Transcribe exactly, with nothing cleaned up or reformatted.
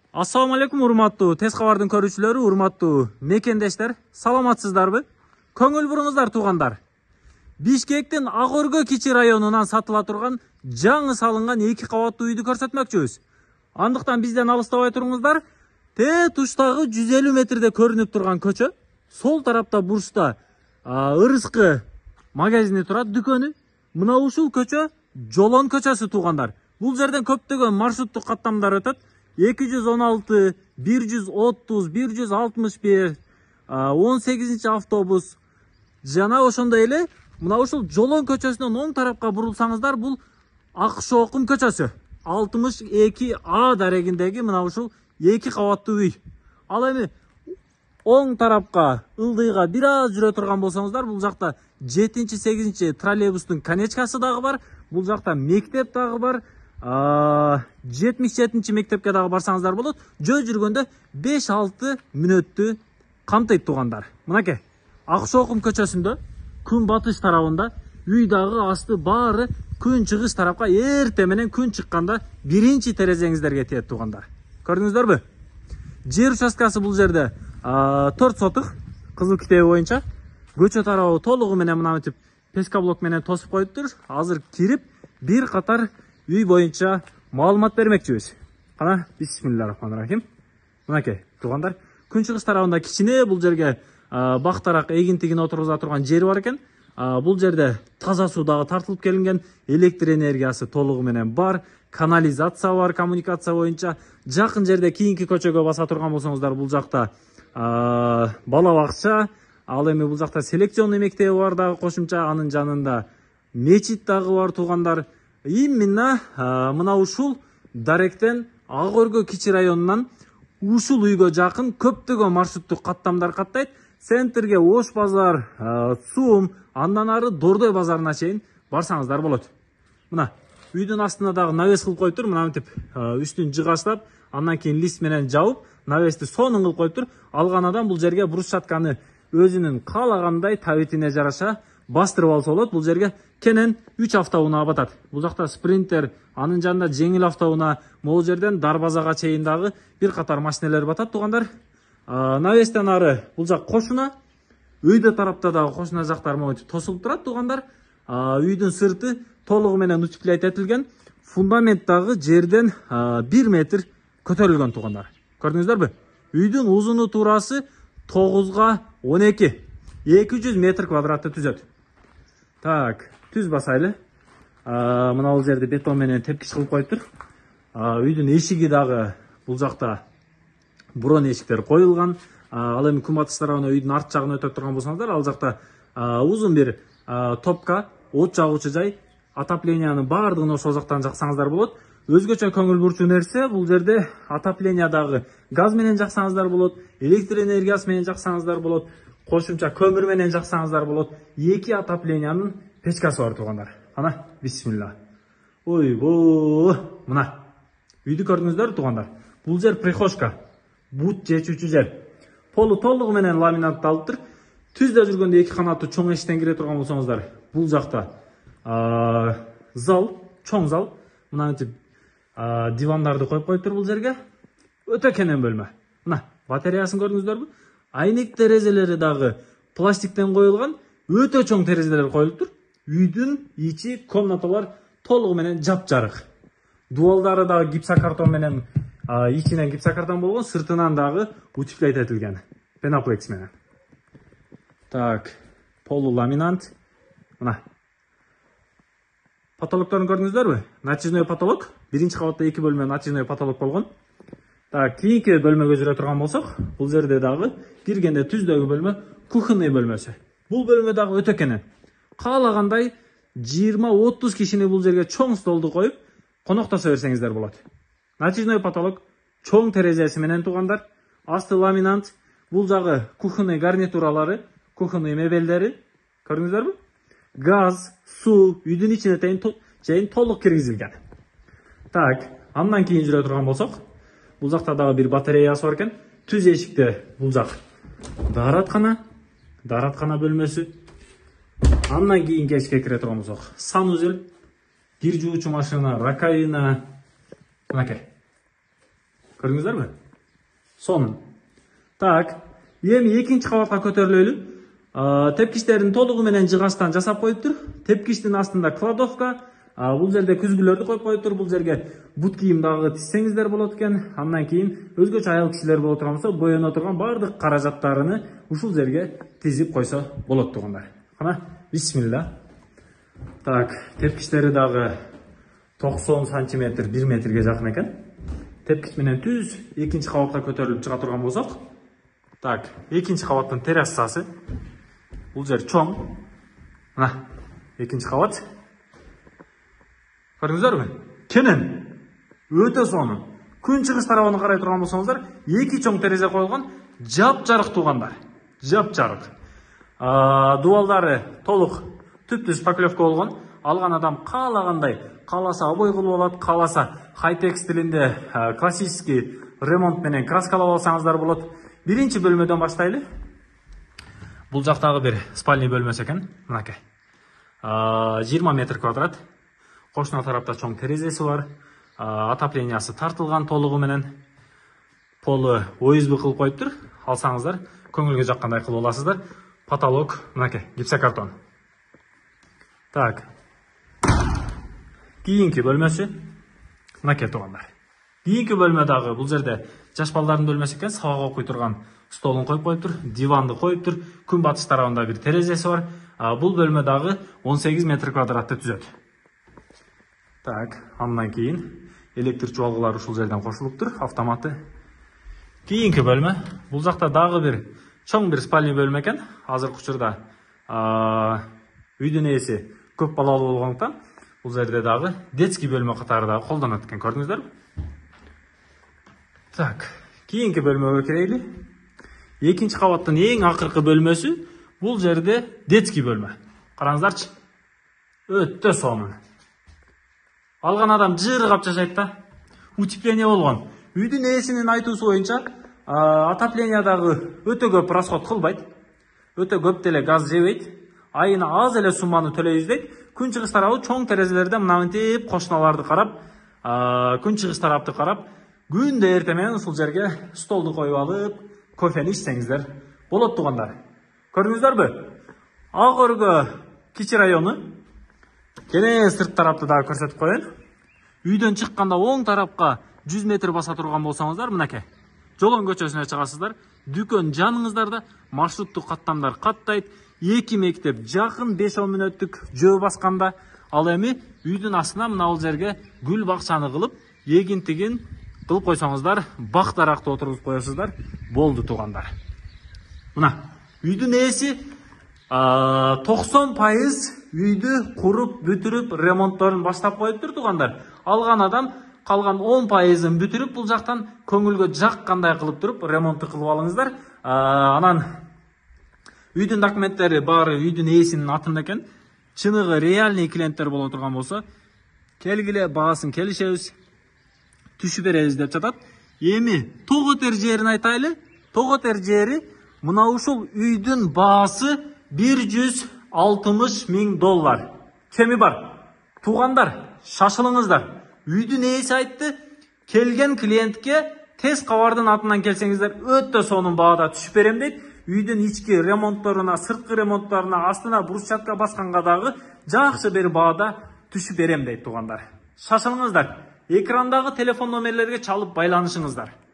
Assalamu алейкум, урматтуу тез кабардын көрүүчүлөрү, урматтуу мекендештер, саламатсыздарбы? Көңүл буруңуздар туугандар. Бишкектин Ак Өргө кичи районунан сатыла турган жаңы салынган эки кабаттуу үйдү көрсөтмөкчүбүз. Андыктан бизден алыстабай туруңуздар. Те туштагы жүз элүү метрде көрүнүп турган көчө, сол тарапта бурчта ырыскы магазини турат, дүкөнү. Мына ушул көчө Жолон көчөсү туугандар. Бул жерден көптөгөн маршруттук каттамдар өтөт. эки жүз он алты, бир жүз отуз, бир жүз алтымыш бир, он сегизинчи автобус. Жана ошондой эле мына ушул Жолон көчөсүнөн оң тарапка бурулсаңыздар, бул Ак Шоокум көчөсү. алтымыш эки А дарегиндеги мына ушул эки кабаттуу үй. Ал эми оң тарапка, ылдыйга бир аз жүрө турган болсоңуздар, бул жакта жетинчи, сегизинчи троллейбустун конечкасы дагы бар. Бул жакта мектеп дагы бар. жетимиш жетинчи мектепке дагы барсаңыздар болот. Жөө жүргөндө беш алты мүнөттү камтыйт туугандар. Мынакей, Ак Шоокум көчөсүндө күн батыш тарабында, үй дагы асты баары күн чыгыш тарапка, эрте менен күн чыкканда биринчи терезеңиздерге тиет туугандар. Көрдүңүздөрбү? Жер участкасы бул жерде төрт сотук, кызыл китеби боюнча. Көчө тарабы толугу менен мына мынтип пескаблок менен тосуп коюптур. Азыр кирип бир катар үй боюнча маалымат бермекчибиз. Кана, бисмиллахиррахманиррахим. Мынакей, туугандар, күн чыгыш тарабында кичине бул жерге бактарак эгинтигин отургуза турган жери бар экен. Бул жерде таза суу дагы тартылып келинген, электр энергиясы толугу менен бар, канализация бар, коммуникация боюнча. Жакын жерде кийинки көчөгө баса турган болсоңуздар, бул жакта бала бакча, ал эми бул жакта селекционный мектеби бар дагы кошумча, анын жанында мечит дагы бар туугандар. Именно мына ушул даректен Ак Өргө кичи районунан ушул үйгө жакын көптөгөн маршруттук каттамдар каттайт. Центрге Ош базар, Сум, андан ары Дордой базарына чейин барсаңыздар болот. Мына үйдүн астына дагы навес кылып коюптур. Мына мынтип үстүн жыгачтап, андан кийин лист менен жабып, навести сонун кылып коюптур. Алганадан бул жерге брусчатканы өзүнүн каалагандай табитине жараша бастырып алса болот. Бул жерге кенен үч автоунаа батат. Бул жакта спринтер, анын жанында жеңил автоунаа, могул жерден Дарбазага чейин дагы бир катар машиналар батат туугандар. Навестен ары бул жак кошуна, үйдө тарапта дагы кошуна жактар монтип тосулуп турат туугандар. Үйдүн сырты толугу менен утеплять этилген, фундамент дагы жерден бир метр көтөрүлгөн туугандар. Көрдүңүздөрбү? Үйдүн узуну туурасы тогузга он эки, эки жүз метр квадратты түзөт. Так, түз басайлы. Мына бул жерде бетон менен тепкич кылып коюптур. Үйдүн эшиги дагы бул жакта бурон эшиктер коюлган. Ал эми күн батыш тарабына үйдүн арт жагына өтөп турган болсоңуздар, ал жакта узун бир топка, от жагуучу жай, отопленияны баардыгын ошол жактан жаксаңыздар болот. Өзгөчө көңүл бурчу нерсе, бул жерде отопление дагы газ менен жаксаңыздар болот, электр энергиясы менен жаксаңыздар болот, кошумча көмүр менен жаксаңыздар болот. Эки отоплениянын печкасы бар туугандар. Ана, бисмилла. Ойбо, мына үйдү көрдүңүздөр туугандар. Бул жер прихожка, бут жечүүчү жер. Полу толугу менен ламинатталыптыр. Түздө жүргөндө эки канаттуу чоң эшиктен кире турган болсоңуздар, бул жакта зал, чоң зал. Мына мынтип дивандарды коюп коюптур бул жерге. Өтө кенен бөлмө. Мына батареясын көрдүңүздөрбү? Айнек терезелери дагы пластиктен коюлган, өтө чоң терезелер коюлуптур. Үйдүн ичи, комнаталар толугу менен жапжарык. Дуалдары дагы гипсокартон менен, ичинен гипсокартон болгон, сыртынан дагы утеплять этилген, пеноплекс менен. Так, полу ламинант. Мына потолокторун көрдүңүздөрбү? Натяжной потолок. Биринчи кабатта эки бөлмө натяжной потолок болгон. Так, кийинки бөлмөгө жүрө турган болсок, бул жерде дагы киргенде түздөгү бөлмө кухонный бөлмөсү. Бул бөлмө дагы өтө кенен. Каалагандай жыйырма отуз кишини бул жерге чоң столду коюп, коноктоса берсеңиздер болот. Натяжной потолок, чоң терезеси менен туугандар, асты ламинант, бул жагы кухонный гарнитуралары, кухонный мебелдери, көрдүңүздөрбү? Газ, суу, үйдүн ичине чейин толук киргизилген. Так, андан кийин жүрө турган болсок, бул жакта дагы бир батареясы бар экен. Түз эшикте бул жак даараткана, даараткана бөлмөсү. Андан кийинки эшикке кире турган болсок, санузел, кир жуучу машина, раковина. Мынакей. Көрдүңүздөрбү? Сонун. Так, эми экинчи кабатка көтөрүлөлү. Тепкичтерин толугу менен жыгачтан жасап коюптур. Тепкичтин астында кладовка. Бул жерде күзгүлөрдү коюп коюптур. Бул жерге бут кийим дагы тизсеңиздер болот экен. Андан кийин өзгөчө аял кишилер боло турган болсо, боёно турган баардык каражаттарыны ушул жерге тизип койсо болот тугандар. Кана, бисмилла. Так, тепкичтери дагы токсон сантиметр, бир метрге жакын экен. Тепкич менен түз экинчи кабатка көтөрүлүп чыга турган болсок. Так, экинчи кабаттын террасасы. Бул жер чоң. Мына, экинчи кабат. Көрдүңүздөрбү? Кенен, өтө сонун. Күн чыгыш тарабына карай турган болсоңуздар, эки чоң терезе коюлган, жап-жарык тугандар. Жап-жарык. Дубалдары толук түп-түз поклевка болгон. Алган адам каалагандай, кааласа обой кылып алат, кааласа хай-тек стилинде классический ремонт менен краскалап алсаңыздар болот. Биринчи бөлмөдөн баштайлы. Бул жактагы бир спальный бөлмөсү экен. Мынакей. жыйырма метр квадрат. Кошуна тарапта чоң терезеси бар. Отоплениясы тартылган толугу менен. Полу ОСБ кылып коюптур. Алсаңыздар, көңүлгө жаккандай кылып аласыздар. Потолок, мынакей, гипсокартон. Так. Кийинки бөлмөсү. Мынакей тугандар. Кийинки бөлмө дагы бул жерде жаш балдардын бөлмөсү экен. Сабак окуй турган столун коюп коюптур, диванды коюптур. Күн батыш тарабында бир терезеси бар. Бул бөлмө дагы он сегиз метр квадратты түзөт. Так, андан кийин электр чубалгылары ушул жерден кошулуптур, автоматы. Кийинки бөлмө. Бул жакта дагы бир чоң бир спальный бөлмө экен. Азыркы учурда үйдүн ээси көп балалуу болгондуктан бул жерде дагы детский бөлмө катары дагы колдонот экен. Көрдүңүздөрбү? Так, кийинки бөлмөгө кирели. Экинчи кабаттын эң акыркы бөлмөсү бул жерде детский бөлмө. Караңыздарчы. Өтө сонун. Алган адам жыргап жашайт да. Утепление болгон. Үйдүн ээсинин айтуусу боюнча, отоплениядагы өтө көп расход кылбайт. Өтө көп деле газ жебейт. Айына аз эле сумманы төлөйбүз дейт. Күн чыгыш тарабы чоң терезелерде мынантип кошуналарды карап, күн чыгыш тарапты карап, күндө эртең менен ушул жерге столду коюп алып, кофени ичсеңиздер болот тугандар. Көрдүңүздөрбү? Ак өргө кичи району. Кенен сырт тарапты дагы көрсөтүп коеюн. Үйдөн чыкканда оң тарапка жүз метр баса турган болсоңуздар, мынакей. Жолон көчөсүнө чыгасыздар. Дүкөн жаныңыздарда, маршруттук каттамдар каттайт. Эки мектеп жакын беш он мүнөттүк жөө басканда. Ал эми үйдүн астына мына бул жерге гүл бакчаны кылып, эгинтигин кылып койсоңуздар, бак даракты отургузуп коесуздар. Болду тугандар. Мына, үйдүн ээси токсон пайыз үйдү куруп, бүтүрүп, ремонтторун баштап коюптур тугандар. Алган адам калган он пайызын бүтүрүп, бул жактан көңүлгө жаккандай кылып туруп, ремонтту кылып алыңыздар. Анан үйдүн документтери баары үйдүн ээсинин атында экен. Чыныгы реальный клиенттер боло турган болсо, келгиле баасын келишебиз, түшүп беребиз деп жатат. Эми тоготер жерин айтайлы. Тоготер жери мына ушул үйдүн баасы бир жүз алтымыш миң доллар. Кеми бар? Тугандар, шашылыңыздар. Үйдүн ээси айтты, келген клиентке тез кабардын атынан келсеңиздер, өтө сонун баада түшүп берем дейт. Үйдүн ички ремонтторуна, сырткы ремонттарына, астына брусчатка басканга дагы жакшы бир баада түшүп берем дейт тугандар. Шашылыңыздар. Экрандагы телефон номерлерге чалып байланышыңыздар.